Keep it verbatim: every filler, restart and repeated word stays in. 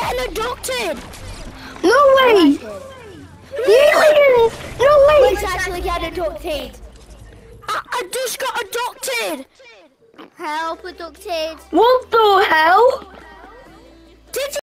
getting adopted. No way! Alien! No way! Who's actually getting adopted? I, I just got adopted. Help, adopted. What the hell? Did you?